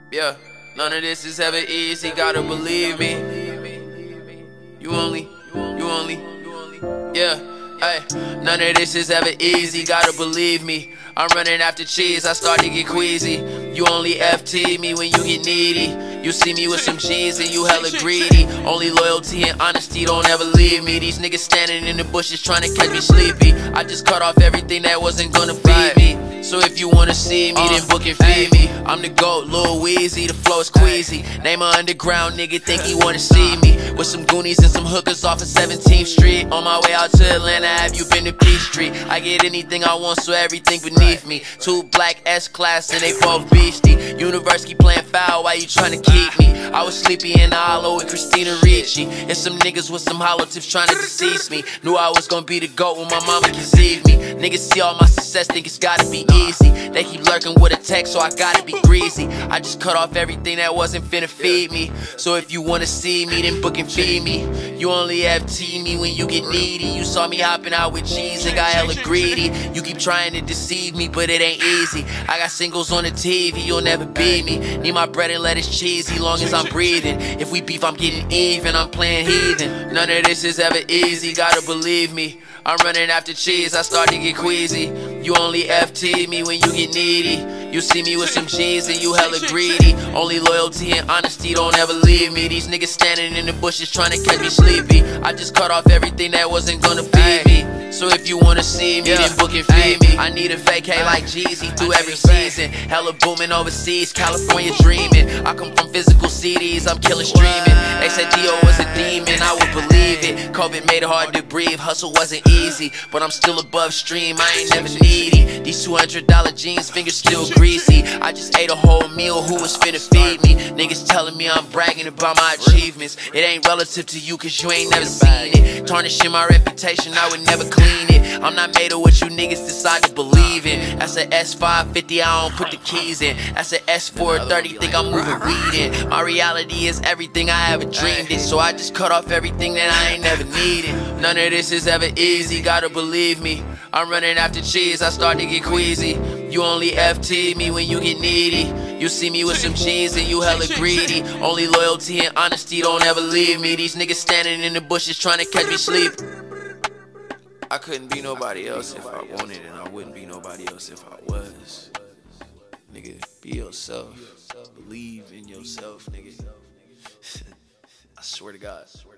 Yeah, none of this is ever easy, gotta believe me. You only, yeah, hey. None of this is ever easy, gotta believe me. I'm running after cheese, I start to get queasy. You only FT me when you get needy. You see me with some G's and you hella greedy. Only loyalty and honesty don't ever leave me. These niggas standing in the bushes trying to catch me sleepy. I just cut off everything that wasn't gonna feed me. So if you wanna see me, then book and feed me. I'm the GOAT, Lil Weezy, the flow is queasy. Name a underground nigga, think he wanna see me. With some Goonies and some hookers off of 17th Street. On my way out to Atlanta, have you been to Peachtree? I get anything I want, so everything beneath me. Two black S-Class and they both beastie. Universe keep playing foul, why you tryna keep me? I was sleepy in the hollow with Christina Ricci. And some niggas with some hollow tips trying to deceive me. Knew I was gonna be the GOAT when my mama conceived me. Niggas see all my success, think it's gotta be easy. They keep lurking with a text, so I gotta be greasy. I just cut off everything that wasn't finna feed me. So if you wanna see me, then book and feed me. You only FT me when you get needy. You saw me hopping out with G's and got hella greedy. You keep trying to deceive me, but it ain't easy. I got singles on the TV, you'll never beat me. Need my bread and lettuce cheesy long as I'm breathing. If we beef, I'm getting even, I'm playing heathen. None of this is ever easy, gotta believe me. I'm running after cheese, I start to get queasy. You only FT me when you get needy. You see me with some G's and you hella greedy. Only loyalty and honesty don't ever leave me. These niggas standing in the bushes trying to catch me sleepy. I just cut off everything that wasn't gonna feed me. So if you wanna see me, then book and feed me. I need a vacay like Jeezy through every season. Hella booming overseas, California dreaming. I come from physical CDs, I'm killing streaming. They said Dio was a demon, I would believe it. COVID made it hard to breathe, hustle wasn't easy. But I'm still above stream, I ain't never needy. These $200 jeans, fingers still greasy. I just ate a whole meal, who was finna feed me? Niggas telling me I'm bragging about my achievements. It ain't relative to you cause you ain't never seen it. Tarnishing my reputation, I would never clean it. I'm not made of what you niggas decide to believe in. That's an S550, I don't put the keys in. That's an S430, think I'm moving weed in. My reality is everything I ever dreamed it. So I just cut off everything that I ain't never needed. None of this is ever easy, gotta believe me. I'm running after cheese, I start to get queasy. You only FT me when you get needy. You see me with some G's and you hella greedy. Only loyalty and honesty don't ever leave me. These niggas standing in the bushes trying to catch me sleep. I couldn't be nobody else if I wanted, and I wouldn't be nobody else if I was. Nigga, be yourself. Believe in yourself, nigga. I swear to God.